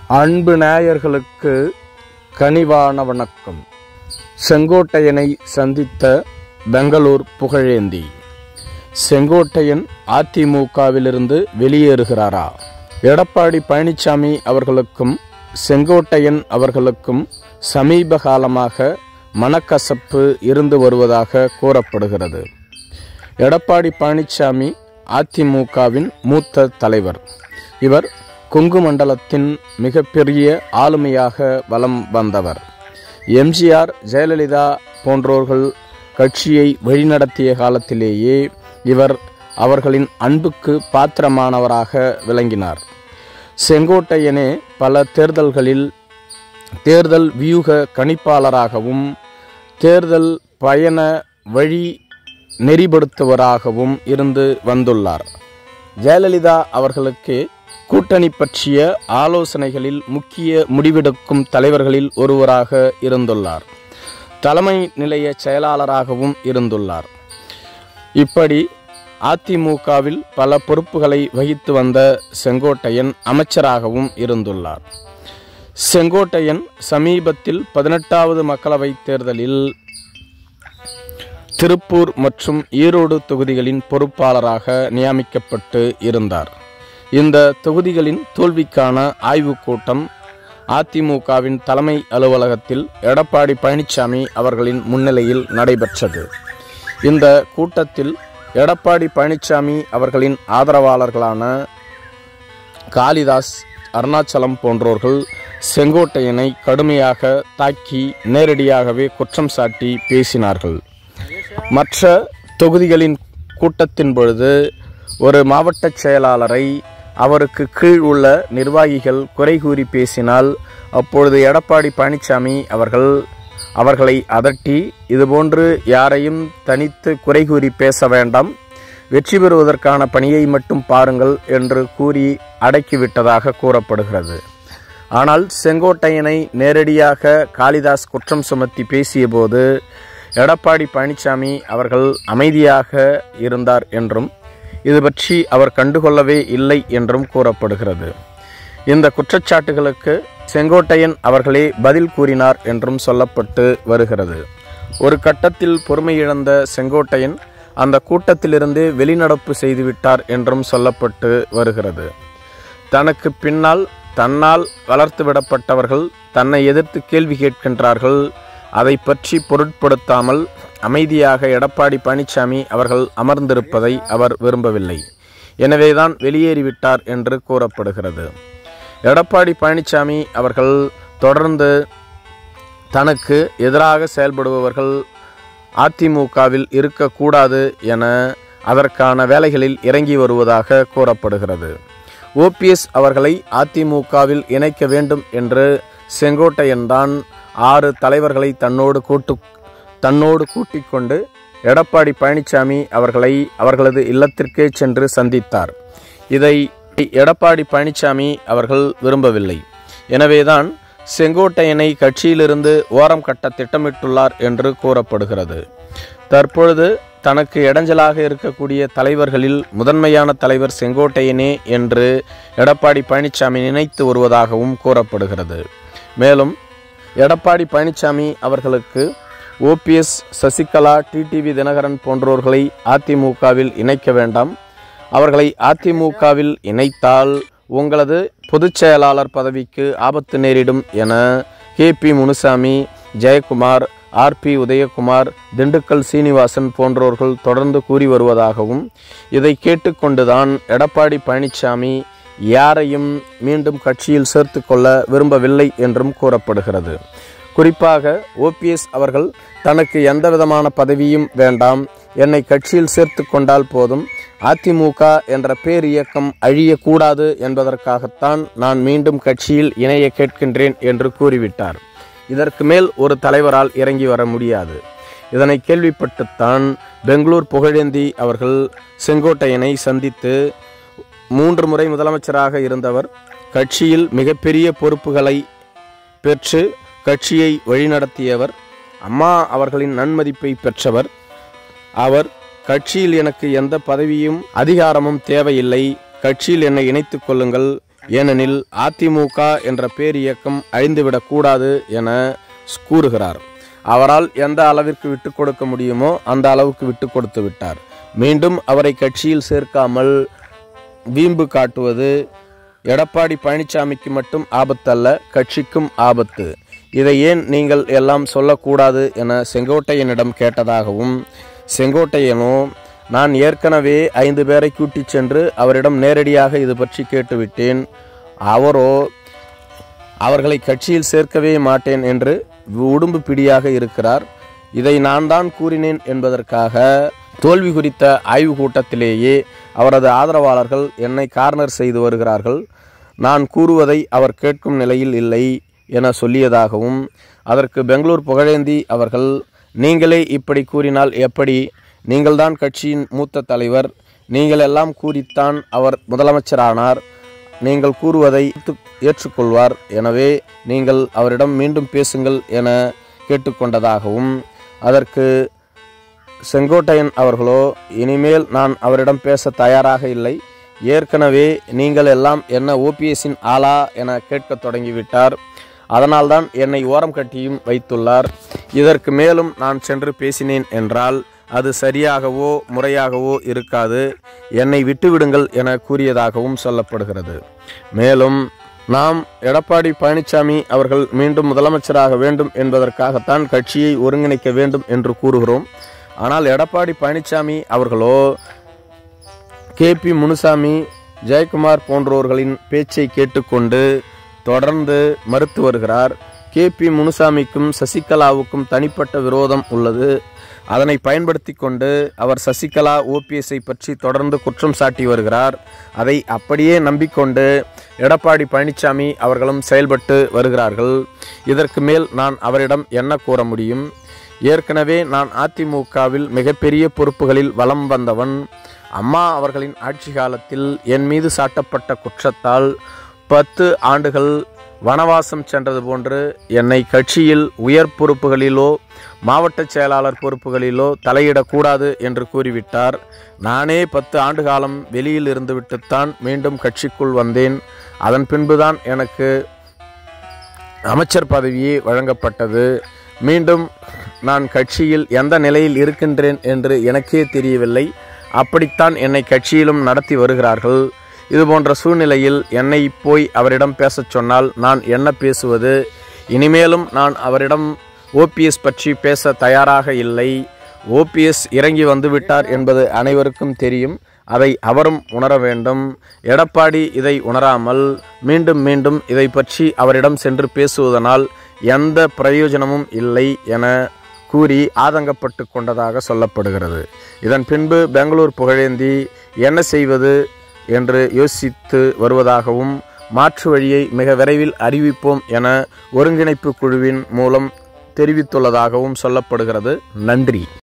அன்பு நேயர்களுக்கு கனிவான வணக்கம். செங்கோட்டையனை சந்தித்த பெங்களூர் புகழேந்தி. செங்கோட்டையன் அதிமுகவிலிருந்து வெளியேறுகிறாரா? எடப்பாடி பழனிசாமி அவர்களுக்கும் செங்கோட்டையன் அவர்களுக்கும் சமீப காலமாக மனக்கசப்பு இருந்து வருவதாக கூறப்படுகிறது. எடப்பாடி பழனிசாமி அதிமுகவின் மூத்த தலைவர். இவர் கொங்கு மண்டலத்தின் மிகப்பெரிய ஆளுமையாக வலம் வந்தவர். எம்ஜிஆர், ஜெயலலிதா போன்றோர்கள் கட்சியை வழிநடத்திய காலத்திலேயே இவர் அவர்களின் அன்புக்கு பாத்திரமானவராக விளங்கினார். செங்கோட்டையனே பல தேர்தல்களில் தேர்தல் வியூக கணிப்பாளராகவும் தேர்தல் பயண வழி நெறிப்படுத்துவராகவும் இருந்து வந்துள்ளார். ஜெயலலிதா அவர்களுக்கு கூட்டணி பற்றிய ஆலோசனைகளில் முக்கிய முடிவெடுக்கும் தலைவர்களில் ஒருவராக இருந்துள்ளார். தலைமை நிலைய செயலாளராகவும் இருந்துள்ளார். இப்படி அதிமுகவில் பல பொறுப்புகளை வகித்து வந்த செங்கோட்டையன் அமைச்சராகவும் இருந்துள்ளார். செங்கோட்டையன் சமீபத்தில் 18வது மக்களவைத் தேர்தலில் திருப்பூர் மற்றும் ஈரோடு தொகுதிகளின் பொறுப்பாளராக நியமிக்கப்பட்டு இருந்தார். இந்த தொகுதிகளின் தோல்விக்கான ஆய்வுக் கூட்டம் அதிமுகவின் தலைமை அலுவலகத்தில் எடப்பாடி பழனிசாமி அவர்களின் முன்னிலையில் நடைபெற்றது. இந்த கூட்டத்தில் எடப்பாடி பழனிசாமி அவர்களின் ஆதரவாளர்களான காளிதாஸ், அருணாச்சலம் போன்றோர்கள் செங்கோட்டையனை கடுமையாக தாக்கி நேரடியாகவே குற்றம் சாட்டி பேசினார்கள். மற்ற தொகுதிகளின் கூட்டத்தின் பொழுது ஒரு மாவட்ட செயலாளரை அவருக்கு கீழ் உள்ள நிர்வாகிகள் குறை கூறி பேசினால் அப்பொழுது எடப்பாடி பழனிசாமி அவர்களை அதட்டி, இதுபோன்று யாரையும் தனித்து குறை கூறி பேச வேண்டாம், வெற்றி பெறுவதற்கான பணியை மட்டும் பாருங்கள் என்று கூறி அடக்கிவிட்டதாக கூறப்படுகிறது. ஆனால் செங்கோட்டையனை நேரடியாக காளிதாஸ் குற்றம் சுமத்தி பேசிய போது எடப்பாடி பழனிசாமி அவர்கள் அமைதியாக இருந்தார் என்றும் இது பற்றி அவர் கண்டுகொள்ளவே இல்லை என்றும் கூறப்படுகிறது. இந்த குற்றச்சாட்டுகளுக்கு செங்கோட்டையன் அவர்களே பதில் கூறினார் என்றும் சொல்லப்பட்டு வருகிறது. ஒரு கட்டத்தில் பொறுமை இழந்த செங்கோட்டையன் அந்த கூட்டத்திலிருந்து வெளிநடப்பு செய்துவிட்டார் என்றும் சொல்லப்பட்டு வருகிறது. தனக்கு பின்னால் தன்னால் வளர்த்துவிடப்பட்டவர்கள் தன்னை எதிர்த்து கேள்வி கேட்கின்றார்கள், அதை பற்றி பொருட்படுத்தாமல் அமைதியாக எடப்பாடி பழனிசாமி அவர்கள் அமர்ந்திருப்பதை அவர் விரும்பவில்லை. எனவேதான் வெளியேறிவிட்டார் என்று கூறப்படுகிறது. எடப்பாடி பழனிசாமி அவர்கள் தொடர்ந்து தனக்கு எதிராக செயல்படுபவர்கள் அதிமுகவில் இருக்கக்கூடாது என அதற்கான வேலைகளில் இறங்கி வருவதாக கூறப்படுகிறது. OPS அவர்களை அதிமுகவில் இணைக்க வேண்டும் என்று செங்கோட்டையன் தான் 6 தலைவர்களை தன்னோடு கூட்டிக் கொண்டு எடப்பாடி பழனிசாமி அவர்களது இல்லத்திற்கே சென்று சந்தித்தார். இதை எடப்பாடி பழனிசாமி அவர்கள் விரும்பவில்லை. எனவேதான் செங்கோட்டையனை கட்சியிலிருந்து ஓரம் கட்ட திட்டமிட்டுள்ளார் என்று கூறப்படுகிறது. தற்பொழுது தனக்கு இடைஞ்சலாக இருக்கக்கூடிய தலைவர்களில் முதன்மையான தலைவர் செங்கோட்டையனே என்று எடப்பாடி பழனிசாமி நினைத்து வருவதாகவும் கூறப்படுகிறது. மேலும் எடப்பாடி பழனிசாமி அவர்களுக்கு OPS, சசிகலா, TTV தினகரன் போன்றோர்களை அதிமுகவில் இணைக்க வேண்டாம், அவர்களை அதிமுகவில் இணைத்தால் உங்களது பொதுச் செயலாளர் பதவிக்கு ஆபத்து நேரிடும் என KP முனுசாமி, ஜெயக்குமார், RP உதயகுமார், திண்டுக்கல் சீனிவாசன் போன்றோர்கள் தொடர்ந்து கூறி வருவதாகவும் இதை கேட்டுக்கொண்டுதான் எடப்பாடி பழனிசாமி யாரையும் மீண்டும் கட்சியில் சேர்த்து கொள்ள விரும்பவில்லை என்றும் கூறப்படுகிறது. குறிப்பாக OPS அவர்கள் தனக்கு எந்தவிதமான பதவியும் வேண்டாம், என்னை கட்சியில் சேர்த்து கொண்டால் போதும், அதிமுக என்ற பேர் இயக்கம் அழியக்கூடாது என்பதற்காகத்தான் நான் மீண்டும் கட்சியில் இணைய கேட்கின்றேன் என்று கூறிவிட்டார். இதற்கு மேல் ஒரு தலைவரால் இறங்கி வர முடியாது. இதனை கேள்விப்பட்டுத்தான் பெங்களூர் புகழேந்தி அவர்கள் செங்கோட்டையனை சந்தித்து 3 முறை முதலமைச்சராக இருந்தவர், கட்சியில் மிகப்பெரிய பொறுப்புகளை பெற்று கட்சியை வழிநடத்தியவர், அம்மா அவர்களின் நன்மதிப்பை பெற்றவர், அவர் கட்சியில் எனக்கு எந்த பதவியும் அதிகாரமும் தேவையில்லை, கட்சியில் என்னை இணைத்துக் கொள்ளுங்கள், ஏனெனில் அதிமுக என்ற பேரியக்கம் அழிந்துவிடக்கூடாது என கூறுகிறார். அவரால் எந்த அளவிற்கு விட்டு கொடுக்க முடியுமோ அந்த அளவுக்கு விட்டு கொடுத்து விட்டார். மீண்டும் அவரை கட்சியில் சேர்க்காமல் வீம்பு காட்டுவது எடப்பாடி பழனிசாமிக்கு மட்டும் ஆபத்தல்ல, கட்சிக்கும் ஆபத்து. இதை ஏன் நீங்கள் எல்லாம் சொல்லக்கூடாது என செங்கோட்டையனிடம் கேட்டதாகவும், செங்கோட்டையனோ நான் ஏற்கனவே 5 பேரை கூட்டிச் சென்று அவரிடம் நேரடியாக இது பற்றி கேட்டுவிட்டேன், அவரோ அவர்களை கட்சியில் சேர்க்கவே மாட்டேன் என்று உடும்பு பிடியாக இருக்கிறார். இதை நான் தான் கூறினேன் என்பதற்காக தோல்வி குறித்த ஆய்வு கூட்டத்திலேயே அவரது ஆதரவாளர்கள் என்னை கார்னர் செய்து வருகிறார்கள். நான் கூறுவதை அவர் கேட்கும் நிலையில் இல்லை என சொல்லியதாகவும், அதற்கு பெங்களூர் புகழேந்தி அவர்கள் நீங்களே இப்படி கூறினால் எப்படி, நீங்கள்தான் கட்சியின் மூத்த தலைவர், நீங்கள் எல்லாம் கூறித்தான் அவர் முதலமைச்சரானார், நீங்கள் கூறுவதை ஏற்றுக்கொள்வார், எனவே நீங்கள் அவரிடம் மீண்டும் பேசுங்கள் என கேட்டுக்கொண்டதாகவும், அதற்கு செங்கோட்டையன் அவர்களோ இனிமேல் நான் அவரிடம் பேச தயாராக இல்லை, ஏற்கனவே நீங்கள் எல்லாம் என்ன ஓபிஎஸ்ஸின் ஆளா என கேட்க தொடங்கிவிட்டார், அதனால்தான் என்னை ஓரம் கட்டியும் வைத்துள்ளார், இதற்கு மேலும் நான் சென்று பேசினேன் என்றால் அது சரியாகவோ முறையாகவோ இருக்காது, என்னை விட்டுவிடுங்கள் என கூறியதாகவும் சொல்லப்படுகிறது. மேலும் நாம் எடப்பாடி பழனிசாமி அவர்கள் மீண்டும் முதலமைச்சராக வேண்டும் என்பதற்காகத்தான் கட்சியை ஒருங்கிணைக்க வேண்டும் என்று கூறுகிறோம். ஆனால் எடப்பாடி பழனிசாமி அவர்களோ KP முனுசாமி, ஜெயக்குமார் போன்றோர்களின் பேச்சை கேட்டுக்கொண்டு தொடர்ந்து மறுத்து வருகிறார். KP முனுசாமிக்கும் சசிகலாவுக்கும் தனிப்பட்ட விரோதம் உள்ளது. அதனை பயன்படுத்தி கொண்டு அவர் சசிகலா ஓபிஎஸ்ஐ பற்றி தொடர்ந்து குற்றம் சாட்டி வருகிறார். அதை அப்படியே நம்பிக்கொண்டு எடப்பாடி பழனிசாமி அவர்களும் செயல்பட்டு வருகிறார்கள். இதற்கு மேல் நான் அவரிடம் என்ன கூற முடியும்? ஏற்கனவே நான் அதிமுகவில் மிகப்பெரிய பொறுப்புகளில் வலம் வந்தவன். அம்மா அவர்களின் ஆட்சி காலத்தில் என் மீது சாட்டப்பட்ட குற்றத்தால் 10 ஆண்டுகள் வனவாசம் சென்றது போன்று என்னை கட்சியில் உயர் பொறுப்புகளிலோ மாவட்ட செயலாளர் பொறுப்புகளிலோ தலையிடக்கூடாது என்று கூறிவிட்டார். நானே 10 ஆண்டு காலம் வெளியில் இருந்துவிட்டுத்தான் மீண்டும் கட்சிக்குள் வந்தேன். அதன் பின்புதான் எனக்கு அமைச்சர் பதவியே வழங்கப்பட்டது. மீண்டும் நான் கட்சியில் எந்த நிலையில் இருக்கின்றேன் என்று எனக்கே தெரியவில்லை. அப்படித்தான் என்னை கட்சியிலும் நடத்தி வருகிறார்கள். இதுபோன்ற சூழ்நிலையில் என்னை போய் அவரிடம் பேசச் சொன்னால் நான் என்ன பேசுவது? இனிமேலும் நான் அவரிடம் ஓபிஎஸ் பற்றி பேச தயாராக இல்லை. ஓபிஎஸ் இறங்கி வந்துவிட்டார் என்பது அனைவருக்கும் தெரியும். அதை அவரும் உணர வேண்டும். எடப்பாடி இதை உணராமல் மீண்டும் மீண்டும் இதை பற்றி அவரிடம் சென்று பேசுவதனால் எந்த பிரயோஜனமும் இல்லை என கூறி ஆதங்கப்பட்டு கொண்டதாக சொல்லப்படுகிறது. இதன் பின்பு பெங்களூர் புகழேந்தி என்ன செய்வது என்று யோசித்து வருவதாகவும், மாற்று வழியை மிக விரைவில் அறிவிப்போம் என ஒருங்கிணைப்பு குழுவின் மூலம் தெரிவித்துள்ளதாகவும் சொல்லப்படுகிறது. நன்றி.